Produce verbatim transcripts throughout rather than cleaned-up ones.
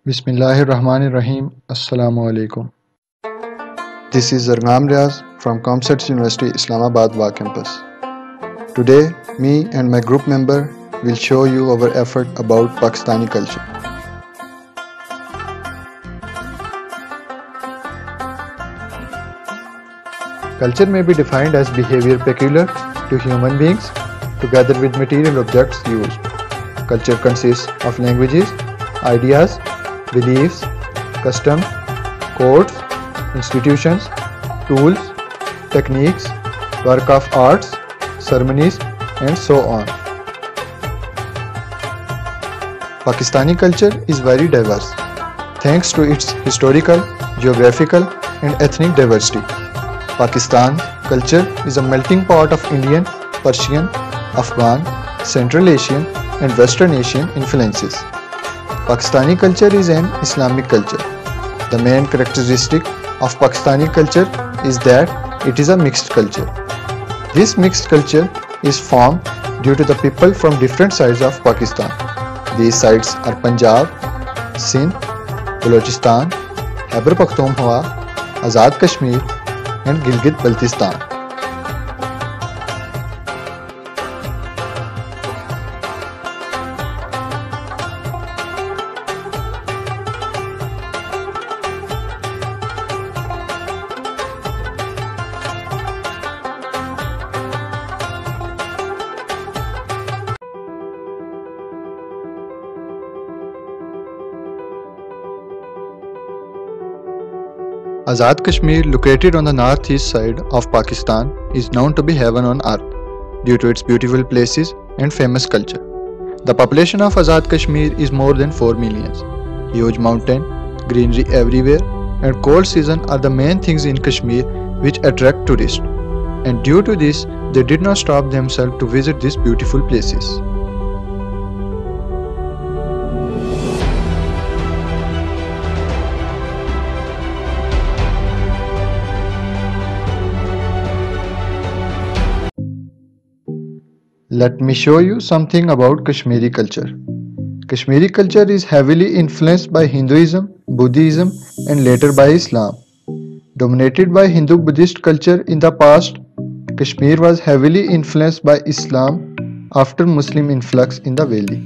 Bismillahirrahmanirrahim. Assalamu alaikum. This is Zargham Riaz from Comsets University Islamabad Wa Campus. Today, me and my group member will show you our effort about Pakistani culture. Culture may be defined as behavior peculiar to human beings together with material objects used. Culture consists of languages, ideas, beliefs, customs, codes, institutions, tools, techniques, work of arts, ceremonies, and so on. Pakistani culture is very diverse, thanks to its historical, geographical, and ethnic diversity. Pakistan culture is a melting pot of Indian, Persian, Afghan, Central Asian, and Western Asian influences. Pakistani culture is an Islamic culture. The main characteristic of Pakistani culture is that it is a mixed culture. This mixed culture is formed due to the people from different sides of Pakistan. These sides are Punjab, Sindh, Balochistan, Khyber Pakhtunkhwa, Azad Kashmir, and Gilgit-Baltistan. Azad Kashmir, located on the northeast side of Pakistan, is known to be heaven on earth due to its beautiful places and famous culture. The population of Azad Kashmir is more than four million. Huge mountain, greenery everywhere, and cold season are the main things in Kashmir which attract tourists. And due to this, they did not stop themselves to visit these beautiful places. Let me show you something about Kashmiri culture. Kashmiri culture is heavily influenced by Hinduism, Buddhism, and later by Islam. Dominated by Hindu-Buddhist culture in the past, Kashmir was heavily influenced by Islam after Muslim influx in the valley.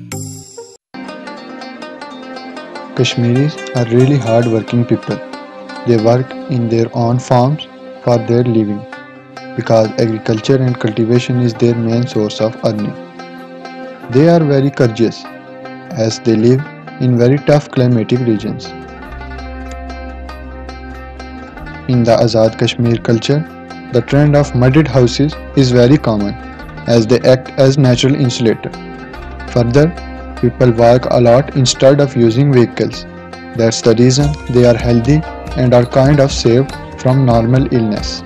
Kashmiris are really hard-working people. They work in their own farms for their living, because agriculture and cultivation is their main source of earning. They are very courageous as they live in very tough climatic regions. In the Azad Kashmir culture, the trend of mudded houses is very common as they act as natural insulator. Further, people walk a lot instead of using vehicles. That's the reason they are healthy and are kind of saved from normal illness.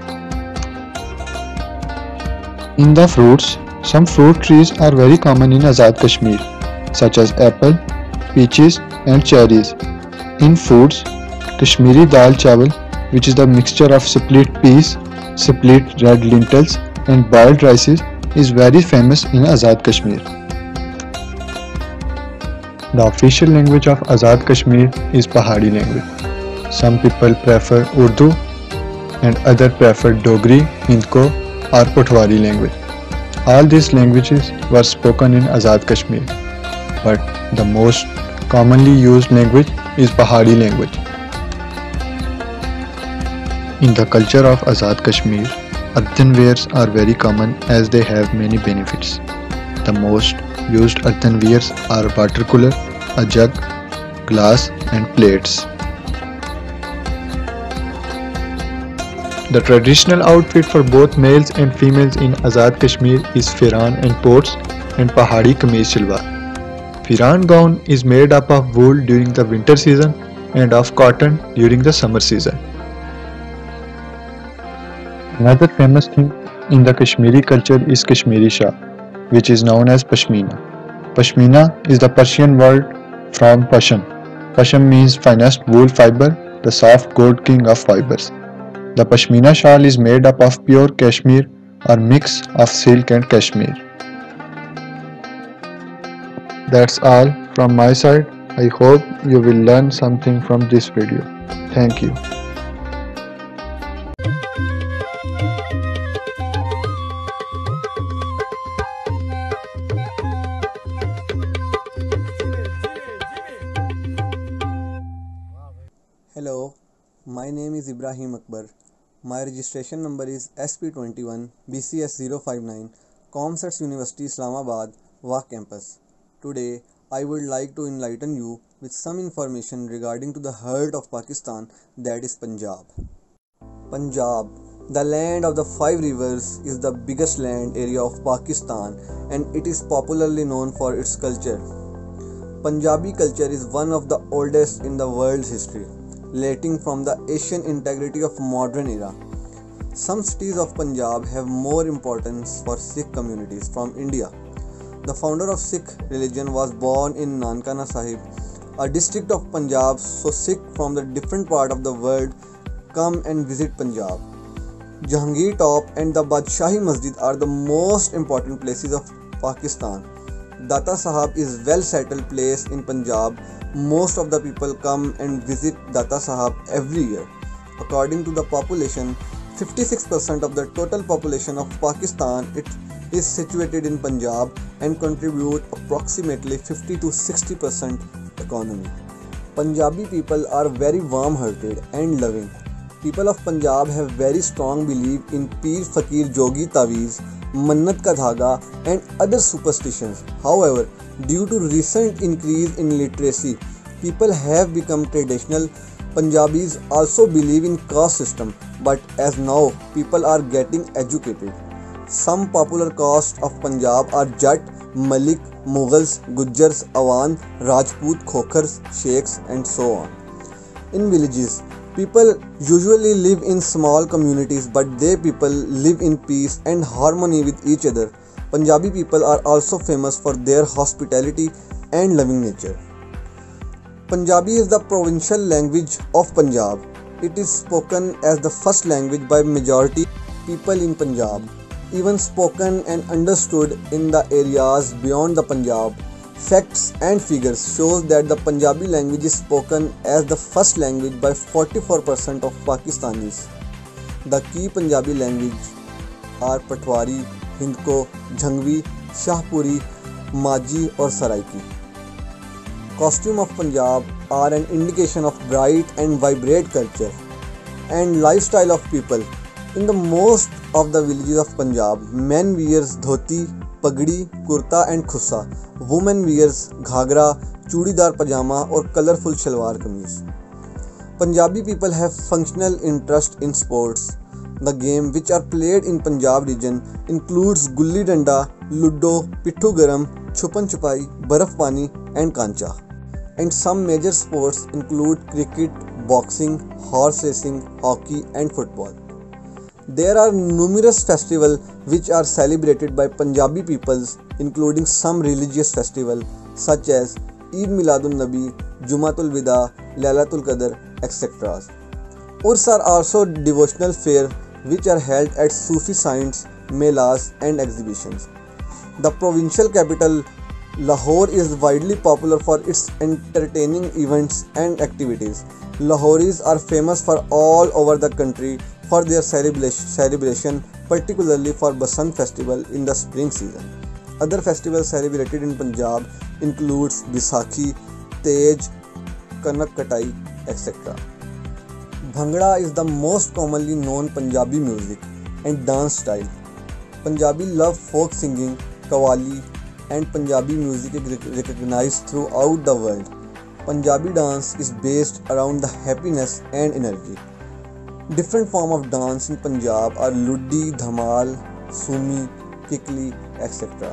In the fruits, some fruit trees are very common in Azad Kashmir, such as apple, peaches, and cherries. In foods, Kashmiri dal chawal, which is the mixture of split peas, split red lentils, and boiled rices, is very famous in Azad Kashmir. The official language of Azad Kashmir is Pahari language. Some people prefer Urdu and others prefer Dogri, Hindko, or Potwari language. All these languages were spoken in Azad Kashmir, but the most commonly used language is Pahari language. In the culture of Azad Kashmir, earthenwares are very common as they have many benefits. The most used earthenwares are water cooler, a jug, glass, and plates. The traditional outfit for both males and females in Azad Kashmir is Firan and Pots and Pahari Kameez Shalwar. Firan gown is made up of wool during the winter season and of cotton during the summer season. Another famous thing in the Kashmiri culture is Kashmiri shawl, which is known as Pashmina. Pashmina is the Persian word from Pasham. Pasham means finest wool fiber, the soft gold king of fibers. The Pashmina shawl is made up of pure cashmere or mix of silk and cashmere. That's all from my side. I hope you will learn something from this video. Thank you. Hello, my name is Ibrahim Akbar. My registration number is S P twenty-one B C S zero five nine, Comsets University Islamabad, W A C campus. Today, I would like to enlighten you with some information regarding to the heart of Pakistan, that is Punjab. Punjab, the land of the five rivers, is the biggest land area of Pakistan and it is popularly known for its culture. Punjabi culture is one of the oldest in the world's history, dating from the ancient integrity of modern era. Some cities of Punjab have more importance for Sikh communities from India. The founder of Sikh religion was born in Nankana Sahib, a district of Punjab, so Sikh from the different part of the world come and visit Punjab. Jahangir Top and the Badshahi Masjid are the most important places of Pakistan. Data Sahab is well settled place in Punjab. Most of the people come and visit Data Sahab every year. According to the population, fifty-six percent of the total population of Pakistan it is situated in Punjab and contribute approximately fifty to sixty percent economy. Punjabi people are very warm-hearted and loving. People of Punjab have very strong belief in Peer Fakir Jogi Taweez, Mannat Ka Dhaga and other superstitions. However, due to recent increase in literacy, people have become traditional. Punjabis also believe in caste system, but as now people are getting educated. Some popular castes of Punjab are Jat, Malik, Mughals, Gujjars, Awan, Rajput, Khokhars, Sheikhs and so on. In villages, people usually live in small communities, but they people live in peace and harmony with each other. Punjabi people are also famous for their hospitality and loving nature. Punjabi is the provincial language of Punjab. It is spoken as the first language by majority people in Punjab, even spoken and understood in the areas beyond the Punjab. Facts and figures shows that the Punjabi language is spoken as the first language by forty-four percent of Pakistanis. The key Punjabi language are Patwari, Hindko, Jhangvi, Shahpuri, Majhi or Saraiki. Costume of Punjab are an indication of bright and vibrant culture and lifestyle of people. In the most of the villages of Punjab, men wears dhoti, pagdi, kurta and khussa. Women wears ghagra, chudidar pajama or colorful shalwar kameez. Punjabi people have functional interest in sports. The game which are played in Punjab region includes gulli danda, ludo, pithu garam, chupan chupai, baraf pani and kancha. And some major sports include cricket, boxing, horse racing, hockey and football. There are numerous festivals which are celebrated by Punjabi peoples, including some religious festivals such as Eid Miladun Nabi, Jumatul Wida, Lailatul Qadr, et cetera. Urs are also devotional fairs which are held at Sufi saints, melas and exhibitions. The provincial capital Lahore is widely popular for its entertaining events and activities. Lahoris are famous for all over the country for their celebration, particularly for Basant festival in the spring season. Other festivals celebrated in Punjab includes Bisakhi, Tej, Kanak Katai, et cetera. Bhangra is the most commonly known Punjabi music and dance style. Punjabi love folk singing, Qawwali and Punjabi music is recognized throughout the world. Punjabi dance is based around the happiness and energy. Different forms of dance in Punjab are Luddi, Dhamal, Sumi, Kikli, et cetera.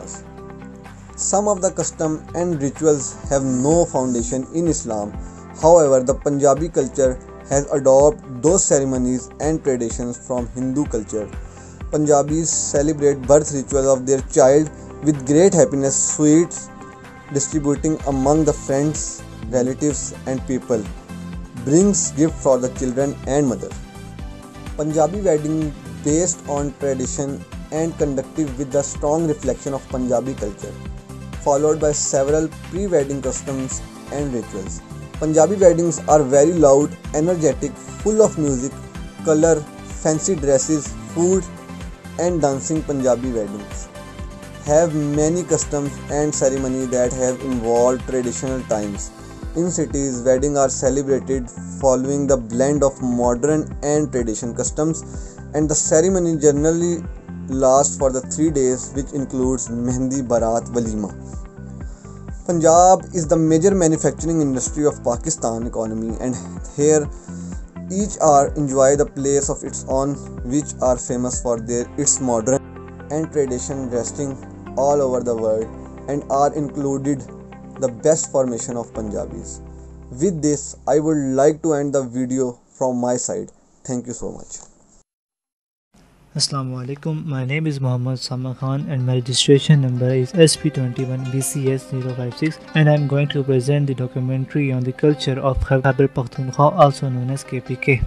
Some of the customs and rituals have no foundation in Islam. However, the Punjabi culture has adopted those ceremonies and traditions from Hindu culture. Punjabis celebrate birth rituals of their child with great happiness, sweets distributing among the friends, relatives and people, brings gift for the children and mother. Punjabi wedding based on tradition and conducted with the strong reflection of Punjabi culture. followed by several pre-wedding customs and rituals. Punjabi weddings are very loud, energetic, full of music, color, fancy dresses, food, and dancing. Punjabi weddings have many customs and ceremonies that have involved traditional times. In cities, weddings are celebrated following the blend of modern and traditional customs, and the ceremony generally lasts for the three days, which includes Mehndi, Barat, Walima. Punjab is the major manufacturing industry of Pakistan economy, and here each are enjoy the place of its own, which are famous for their its modern and tradition dressing all over the world, and are included the best formation of Punjabis. With this, I would like to end the video from my side. Thank you so much. Assalamu alaikum. My name is Muhammad Sama Khan and my registration number is S P twenty-one B C S zero five six, and I am going to present the documentary on the culture of Khyber Pakhtunkhwa, also known as K P K.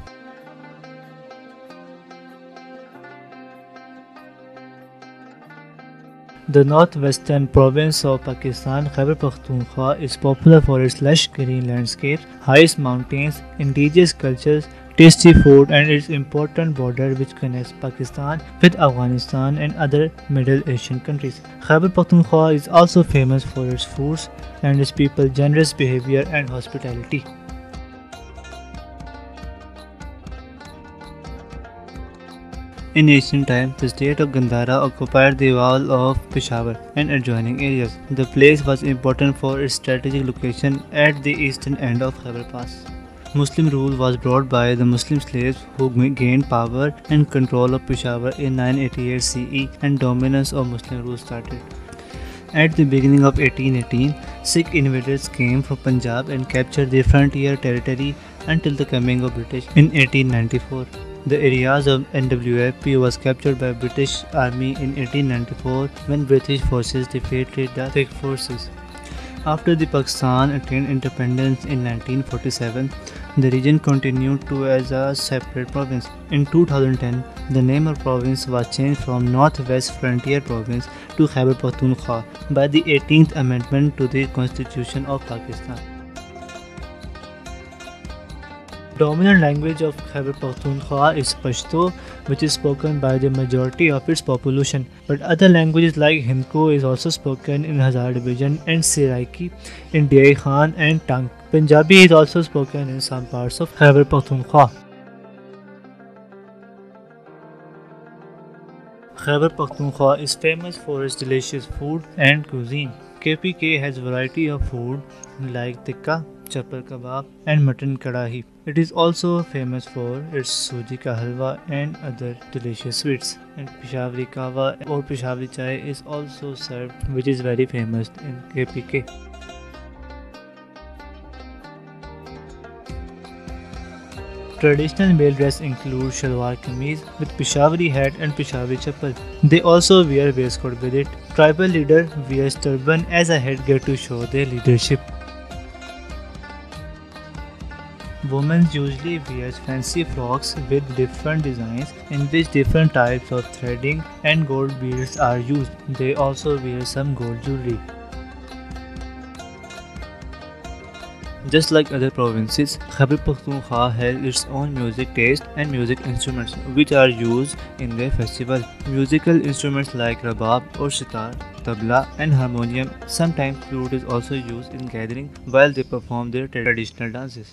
The northwestern province of Pakistan, Khyber Pakhtunkhwa, is popular for its lush green landscapes, highest mountains, indigenous cultures, tasty food, and its important border which connects Pakistan with Afghanistan and other Middle Asian countries. Khyber Pakhtunkhwa is also famous for its foods and its people's generous behavior and hospitality. In ancient times, the state of Gandhara occupied the wall of Peshawar and adjoining areas. The place was important for its strategic location at the eastern end of Khyber Pass. Muslim rule was brought by the Muslim slaves who gained power and control of Peshawar in nine eighty-eight C E, and dominance of Muslim rule started. At the beginning of eighteen eighteen, Sikh invaders came from Punjab and captured the frontier territory until the coming of British in eighteen ninety-four. The areas of N W F P was captured by British Army in eighteen ninety-four when British forces defeated the Sikh forces. After the Pakistan attained independence in nineteen forty-seven, the region continued to as a separate province. In two thousand ten, the name of province was changed from Northwest Frontier Province to Khyber Pakhtunkhwa by the eighteenth Amendment to the Constitution of Pakistan. Dominant language of Khyber Pakhtunkhwa is Pashto, which is spoken by the majority of its population, but other languages like Hindko is also spoken in Hazara Division, and Seraiki in Diyai Khan and Tang. Punjabi is also spoken in some parts of Khyber Pakhtunkhwa. Khyber Pakhtunkhwa is famous for its delicious food and cuisine. K P K has variety of food like tikka, chapar kebab, and mutton kadahi. It is also famous for its suji ka halwa and other delicious sweets. And Peshawari kahwa or Peshawari chai is also served, which is very famous in K P K. Traditional male dress includes shalwar kameez with Peshawari hat and Peshawari chappal. They also wear waistcoat with it. Tribal leader wears turban as a headgear to show their leadership. Women usually wear fancy frocks with different designs in which different types of threading and gold beads are used. They also wear some gold jewelry. Just like other provinces, Khyber Pakhtunkhwa has its own music taste and music instruments which are used in their festival. Musical instruments like rabab or sitar, tabla and harmonium. Sometimes flute is also used in gathering while they perform their traditional dances.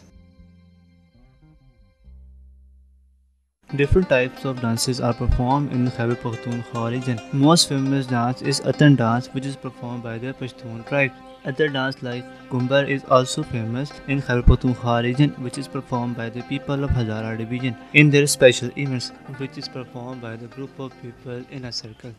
Different types of dances are performed in the Khyber Pakhtunkhwa region. Most famous dance is Atan dance, which is performed by the Pashtun tribe. Other dance like Gumbar is also famous in Khyber Pakhtunkhwa region, which is performed by the people of Hazara division in their special events, which is performed by the group of people in a circle.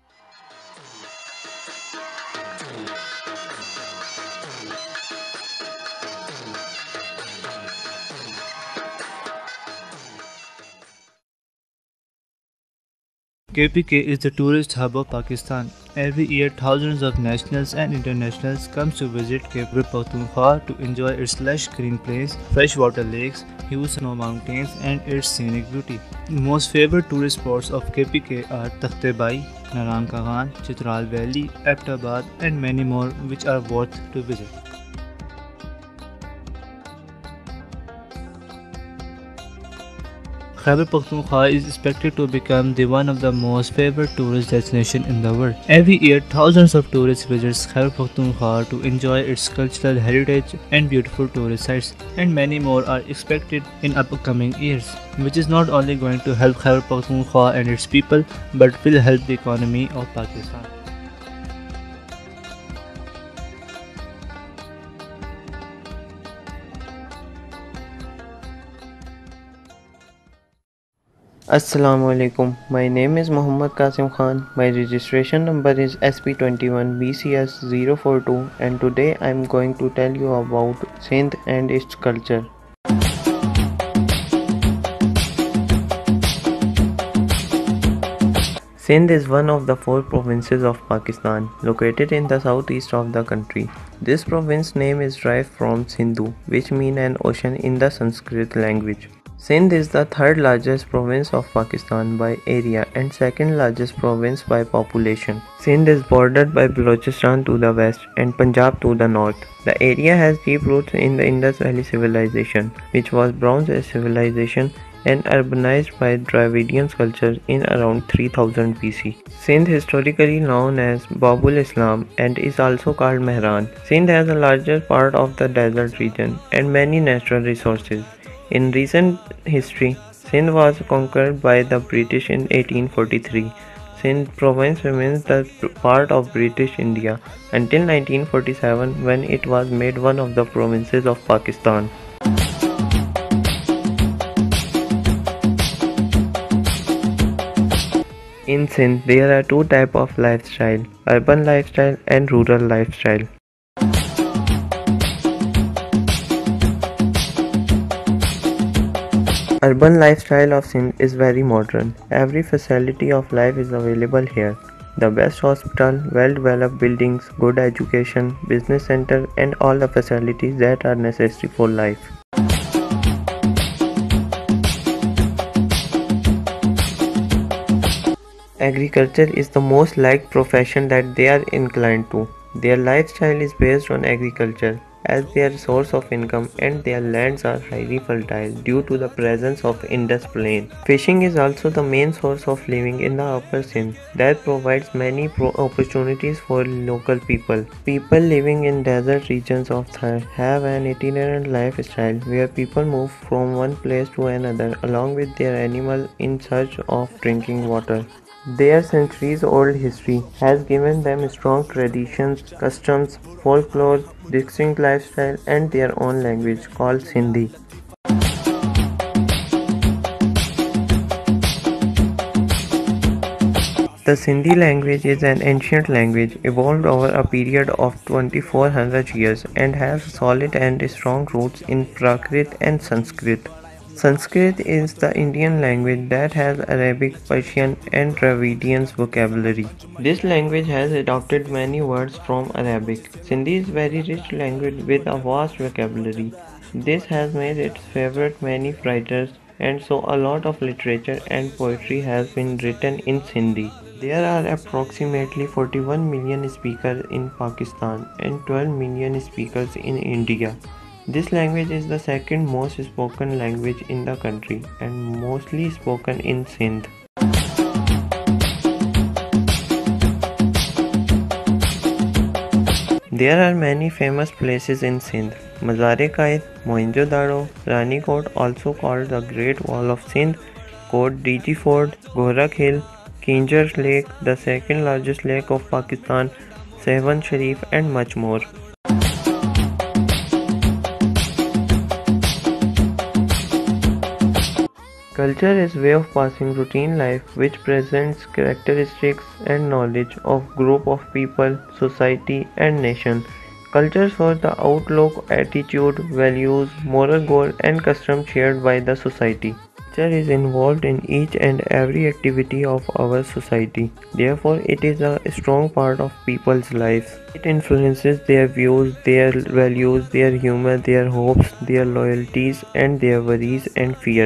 K P K is the tourist hub of Pakistan. Every year, thousands of nationals and internationals come to visit Khyber Pakhtunkhwa to enjoy its lush green plains, freshwater lakes, huge snow mountains, and its scenic beauty. Most favorite tourist spots of K P K are Takhte Bai, Naran Kagan, Chitral Valley, Abbottabad, and many more which are worth to visit. Khyber Pakhtunkhwa is expected to become the one of the most favored tourist destinations in the world. Every year, thousands of tourists visit Khyber Pakhtunkhwa to enjoy its cultural heritage and beautiful tourist sites, and many more are expected in upcoming years, which is not only going to help Khyber Pakhtunkhwa and its people, but will help the economy of Pakistan. Assalamu alaikum. My name is Muhammad Qasim Khan. My registration number is S P twenty-one B C S zero four two, and today I am going to tell you about Sindh and its culture. Sindh is one of the four provinces of Pakistan, located in the southeast of the country. This province name is derived from Sindhu, which means an ocean in the Sanskrit language. Sindh is the third largest province of Pakistan by area and second largest province by population. Sindh is bordered by Balochistan to the west and Punjab to the north. The area has deep roots in the Indus Valley Civilization, which was Bronze Age civilization and urbanized by Dravidian culture in around three thousand B C. Sindh, historically known as Babul Islam, and is also called Mehran. Sindh has a larger part of the desert region and many natural resources. In recent history, Sindh was conquered by the British in eighteen forty-three. Sindh province remains the part of British India until nineteen forty-seven, when it was made one of the provinces of Pakistan. In Sindh, there are two types of lifestyle: urban lifestyle and rural lifestyle. Urban lifestyle of Sindh is very modern. Every facility of life is available here. The best hospital, well-developed buildings, good education, business center, and all the facilities that are necessary for life. Agriculture is the most liked profession that they are inclined to. Their lifestyle is based on agriculture as their source of income, and their lands are highly fertile due to the presence of Indus Plain. Fishing is also the main source of living in the Upper Sindh that provides many pro opportunities for local people. People living in desert regions of Thar have an itinerant lifestyle where people move from one place to another along with their animal in search of drinking water. Their centuries-old history has given them strong traditions, customs, folklore, distinct lifestyle, and their own language called Sindhi. The Sindhi language is an ancient language evolved over a period of twenty-four hundred years and has solid and strong roots in Prakrit and Sanskrit. Sanskrit is the Indian language that has Arabic, Persian, and Dravidian vocabulary. This language has adopted many words from Arabic. Sindhi is a very rich language with a vast vocabulary. This has made its favorite many writers, and so a lot of literature and poetry has been written in Sindhi. There are approximately forty-one million speakers in Pakistan and twelve million speakers in India. This language is the second most spoken language in the country and mostly spoken in Sindh. There are many famous places in Sindh. Mazar-e-Qaid, Mohenjo-daro, Ranikot, also called the Great Wall of Sindh, Kot Diji Fort, Gorakh Hill, Kinjar Lake, the second largest lake of Pakistan, Sehwan Sharif, and much more. Culture is a way of passing routine life which presents characteristics and knowledge of group of people, society, and nation. Culture shows the outlook, attitude, values, moral goal, and custom shared by the society. Culture is involved in each and every activity of our society. Therefore, it is a strong part of people's lives. It influences their views, their values, their humor, their hopes, their loyalties, and their worries and fears.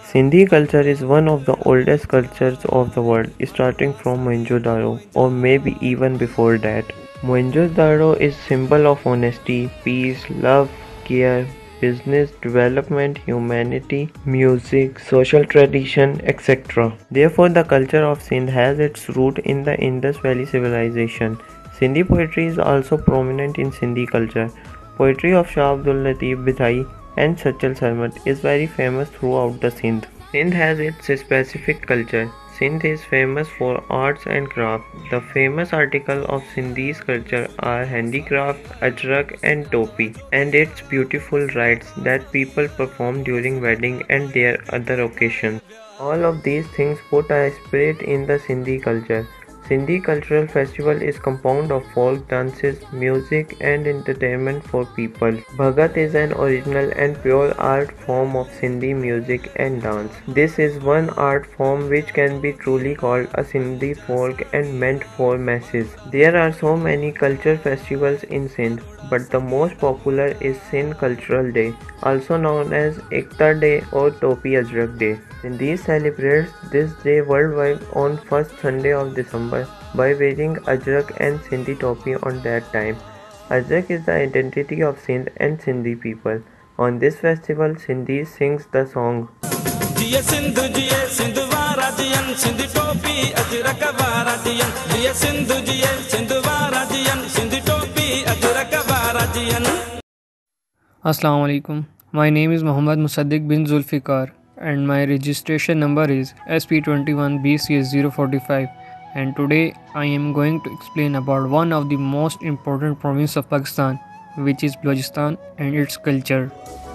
Sindhi culture is one of the oldest cultures of the world, starting from Mohenjo-daro, or maybe even before that. Mohenjo-daro is symbol of honesty, peace, love, care, business, development, humanity, music, social tradition, et cetera. Therefore, the culture of Sindh has its root in the Indus Valley civilization. Sindhi poetry is also prominent in Sindhi culture. Poetry of Shah Abdul Latif Bidhai and Sachal Sarmat is very famous throughout the Sindh. Sindh has its specific culture. Sindh is famous for arts and craft. The famous article of Sindhi's culture are handicraft, ajrak and topi, and its beautiful rites that people perform during wedding and their other occasions. All of these things put a spirit in the Sindhi culture. Sindhi cultural festival is compound of folk dances, music and entertainment for people. Bhagat is an original and pure art form of Sindhi music and dance. This is one art form which can be truly called a Sindhi folk and meant for masses. There are so many culture festivals in Sindh, but the most popular is Sindh Cultural Day, also known as Ekta Day or Topi Ajrak Day. Sindhi celebrates this day worldwide on first Sunday of December by wearing ajrak and Sindhi topi on that time. Ajrak is the identity of Sindh and Sindhi people. On this festival, Sindhi sings the song. Jiye Sindhu jiye Sindhu varajiyan Sindhi topi ajrak varajiyan Jiye Sindhu jiye Sindhu varajiyan Sindhi topi ajrak varajiyan. Assalamu alaikum. My name is Muhammad Musaddiq bin Zulfikar and my registration number is S P twenty-one B C S zero four five, and today I am going to explain about one of the most important provinces of Pakistan, which is Balochistan and its culture.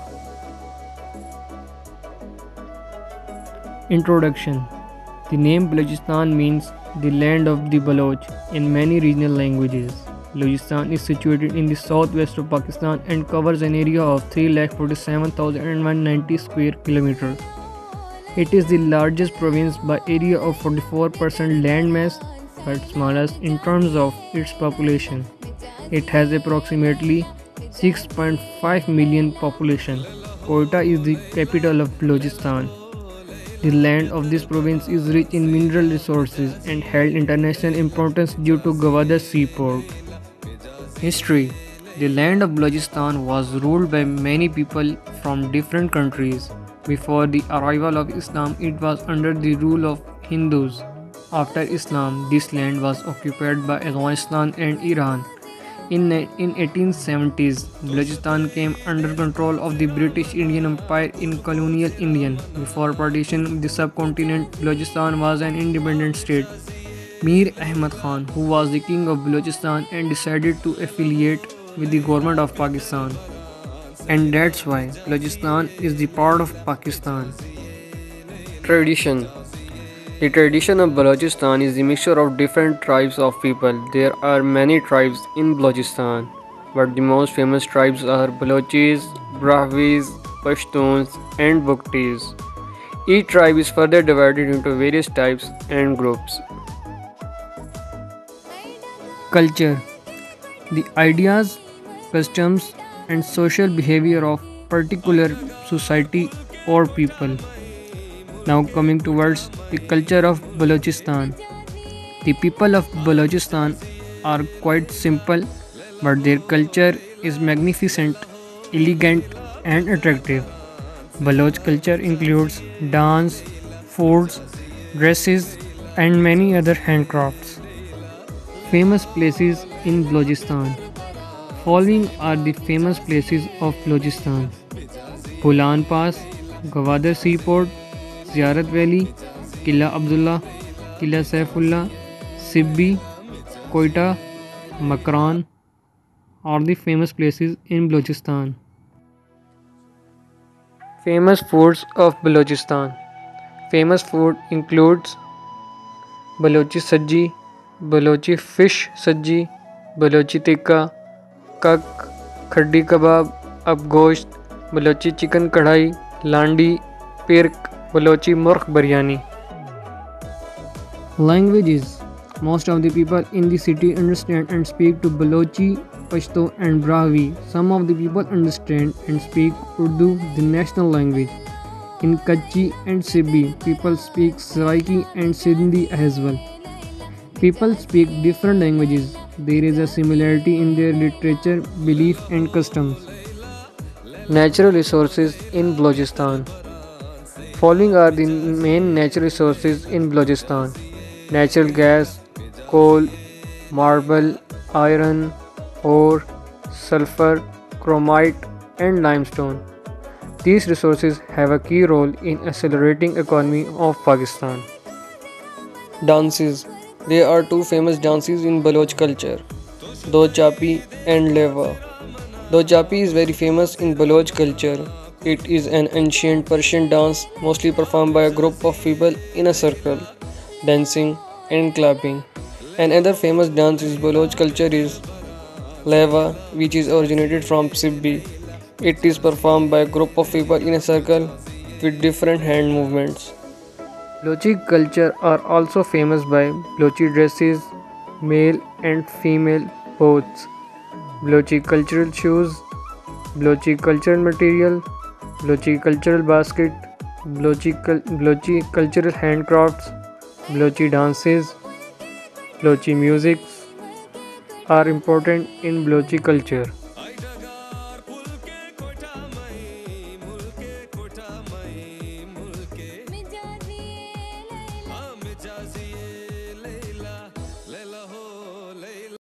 Introduction. The name Balochistan means the land of the Baloch in many regional languages. Balochistan is situated in the southwest of Pakistan and covers an area of three lakh forty-seven thousand one hundred ninety square kilometers. It is the largest province by area of forty-four percent landmass, but smallest in terms of its population. It has approximately six point five million population. Quetta is the capital of Balochistan. The land of this province is rich in mineral resources and held international importance due to Gwadar seaport. History. The land of Balochistan was ruled by many people from different countries. Before the arrival of Islam, it was under the rule of Hindus. After Islam, this land was occupied by Afghanistan and Iran. In, in eighteen seventies, Balochistan came under control of the British Indian Empire in colonial India. Before partition of the subcontinent, Balochistan was an independent state. Mir Ahmad Khan, who was the king of Balochistan, and decided to affiliate with the government of Pakistan. And that's why Balochistan is the part of Pakistan. Tradition. The tradition of Balochistan is the mixture of different tribes of people. There are many tribes in Balochistan, but the most famous tribes are Balochis, Brahvis, Pashtuns, and Bugtis. Each tribe is further divided into various types and groups. Culture. The ideas, customs, and social behavior of particular society or people. Now coming towards the culture of Balochistan. The people of Balochistan are quite simple, but their culture is magnificent, elegant, and attractive. Baloch culture includes dance, foods, dresses, and many other handcrafts. Famous places in Balochistan. Following are the famous places of Balochistan: Bolan Pass, Gwadar Seaport, Ziyarat Valley, Qila Abdullah, Qila Saifullah, Sibbi, Quetta, Makran are the famous places in Balochistan. Famous foods of Balochistan. Famous food includes Balochi Sajji, Balochi fish Sajji, Balochi Tikka, Kak, Khaddi Kebab, Abgosht, Balochi chicken kadhai, Landi, Pirk, Balochi Murkh Biryani. Languages. Most of the people in the city understand and speak to Balochi, Pashto and Brahvi. Some of the people understand and speak Urdu, the national language. In Kutchi and Sibbi, people speak Saraiki and Sindhi as well. People speak different languages. There is a similarity in their literature, belief, and customs. Natural resources in Balochistan. Following are the main natural resources in Balochistan: natural gas, coal, marble, iron, ore, sulfur, chromite, and limestone. These resources have a key role in accelerating economy of Pakistan. Dances. There are two famous dances in Baloch culture, Do Chapi and Leva. Do Chapi is very famous in Baloch culture. It is an ancient Persian dance mostly performed by a group of people in a circle, dancing and clapping. Another famous dance in Baloch culture is Leva, which is originated from Sibbi. It is performed by a group of people in a circle with different hand movements. Balochi culture are also famous by Balochi dresses, male and female both. Balochi cultural shoes, Balochi cultural material, Balochi cultural basket, Balochi, cul- Balochi cultural handcrafts, Balochi dances, Balochi music are important in Balochi culture.